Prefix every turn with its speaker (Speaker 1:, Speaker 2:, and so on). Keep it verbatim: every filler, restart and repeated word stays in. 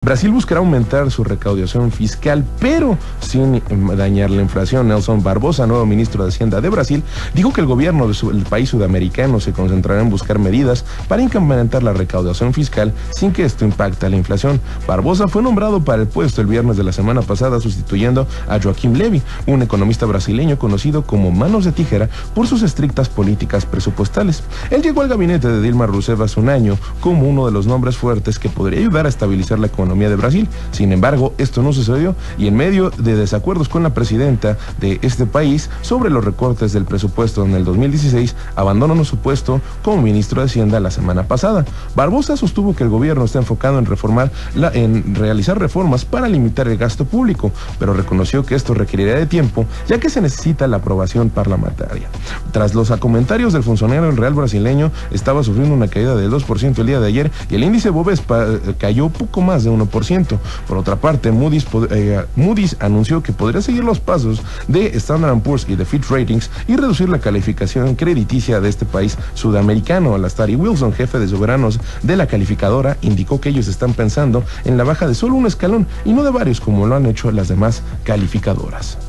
Speaker 1: Brasil buscará aumentar su recaudación fiscal, pero sin dañar la inflación. Nelson Barbosa, nuevo ministro de Hacienda de Brasil, dijo que el gobierno del país sudamericano se concentrará en buscar medidas para incrementar la recaudación fiscal sin que esto impacte a la inflación. Barbosa fue nombrado para el puesto el viernes de la semana pasada, sustituyendo a Joaquim Levy, un economista brasileño conocido como manos de tijera por sus estrictas políticas presupuestales. Él llegó al gabinete de Dilma Rousseff hace un año como uno de los nombres fuertes que podría ayudar a estabilizar la economía de Brasil. Sin embargo, esto no sucedió y en medio de desacuerdos con la presidenta de este país sobre los recortes del presupuesto en el dos mil dieciséis, abandonó su puesto como ministro de Hacienda la semana pasada. Barbosa sostuvo que el gobierno está enfocado en reformar la, en realizar reformas para limitar el gasto público, pero reconoció que esto requeriría de tiempo, ya que se necesita la aprobación parlamentaria. Tras los comentarios del funcionario, el real brasileño estaba sufriendo una caída del dos por ciento el día de ayer y el índice Bovespa cayó poco más de uno por ciento. Por otra parte, Moody's, eh, Moody's anunció que podría seguir los pasos de Standard and Poor's y de Fitch Ratings y reducir la calificación crediticia de este país sudamericano. Alastari Wilson, jefe de soberanos de la calificadora, indicó que ellos están pensando en la baja de solo un escalón y no de varios como lo han hecho las demás calificadoras.